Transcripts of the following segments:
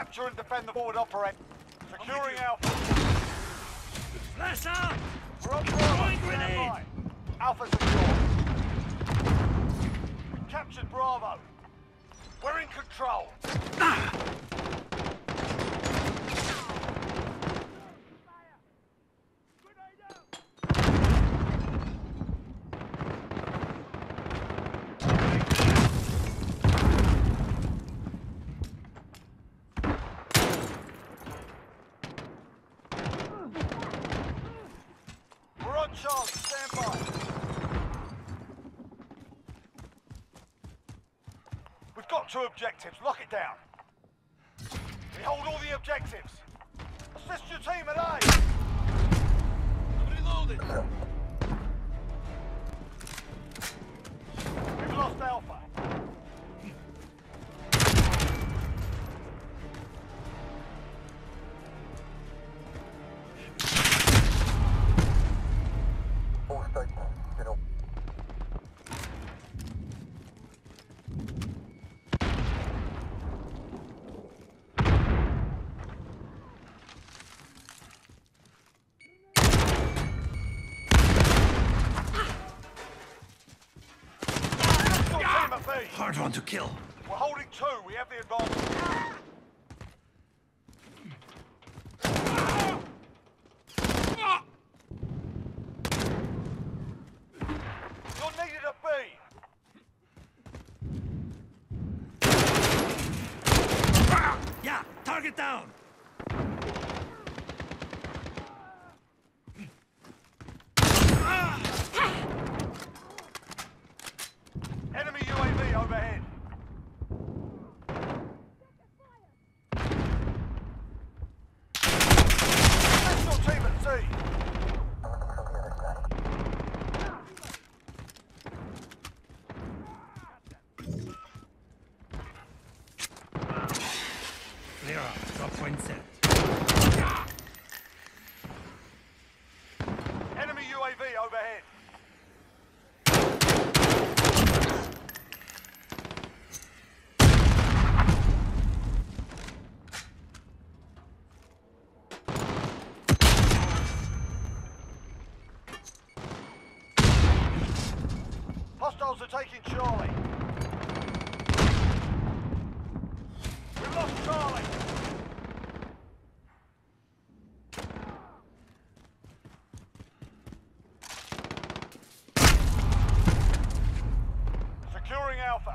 Capture and defend the forward operator. Securing Alpha. Flash out! We're on Bravo. Stand by. Alpha secure. We captured Bravo. We're in control. We're on Charlie. Stand by. We've got 2 objectives. Lock it down. We hold all the objectives. Assist your team at A. Reloaded! We've lost Alpha. Hard one to kill. We're holding 2. We have the advantage. You're needed at B. Yeah, target down. Enemy UAV overhead. National team at C. Clear up. Drop point set. Enemy UAV overhead. Hostiles are taking Charlie. We've lost Charlie. Securing Alpha.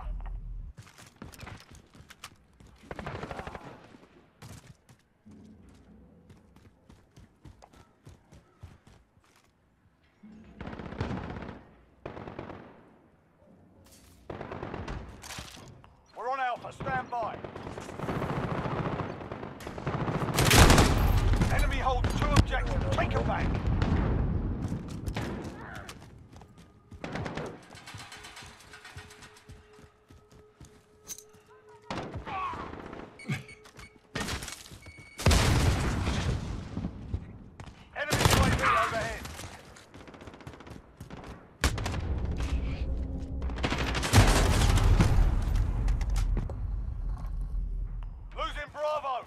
We're on Alpha. Stand by. Enemy holds 2 objectives. Take them back. Enemy UAV overhead. Losing Bravo.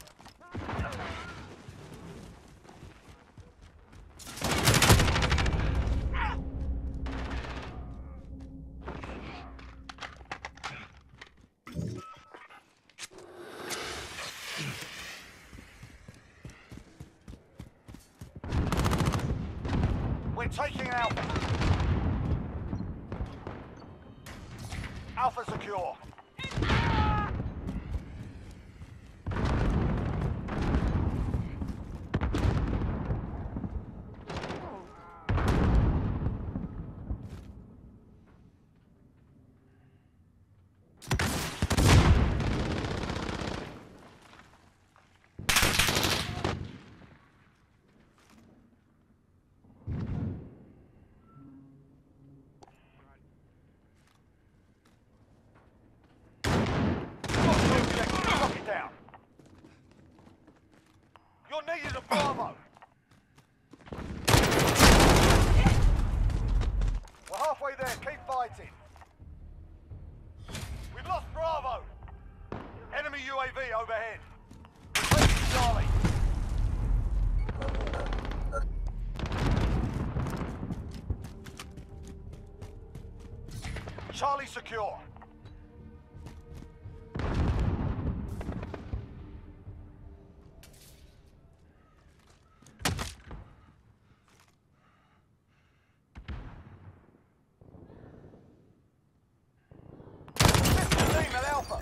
We're taking Alpha. Alpha secure. You're needed at Bravo. We're halfway there. Keep fighting. We've lost Bravo. Enemy UAV overhead. Charlie secure. Team at Alpha.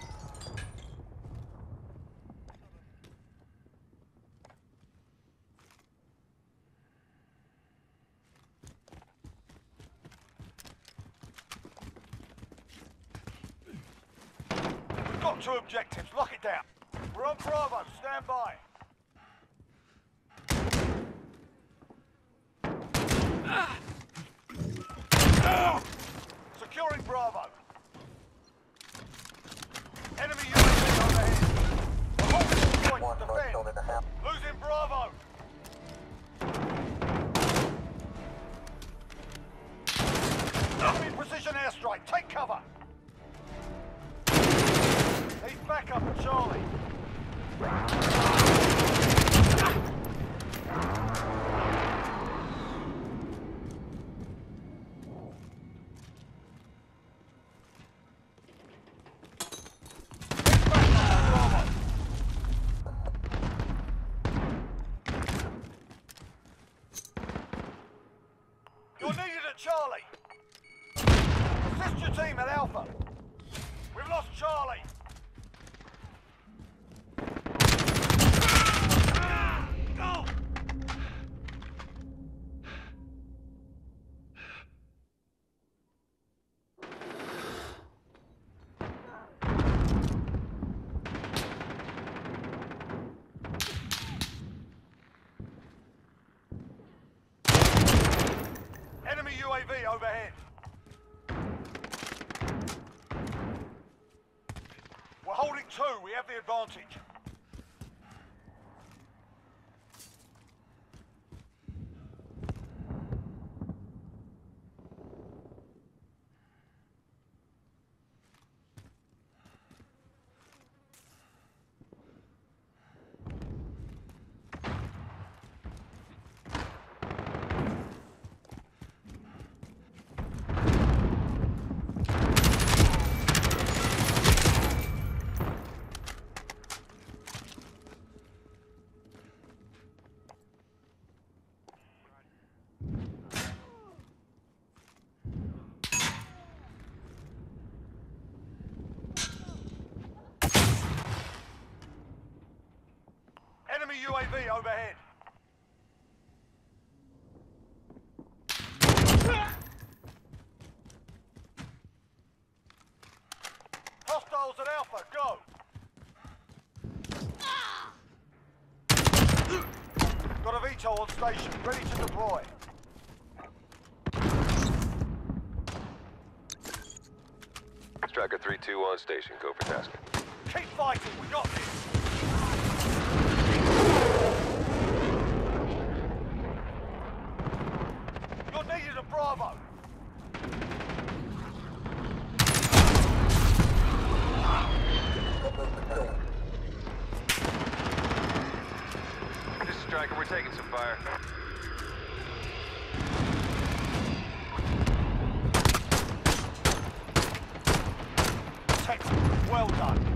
We've got 2 objectives. Lock it down. We're on Bravo. Stand by. Securing Bravo. Enemy UAV overhead. We're holding all points. Defend. Losing Bravo. Enemy precision airstrike. Take cover. Need backup at Charlie. You're needed at Charlie. Assist your team at Alpha. We've lost Charlie. Go! Enemy UAV overhead. We're holding 2. We have the advantage. Enemy UAV overhead. Hostiles at Alpha, go! Got a VTOL on station, ready to deploy. Striker 3-2 on station. Go for tasking. Keep fighting, we got this! You're needed at Bravo! This is Striker. We're taking some fire. Well done.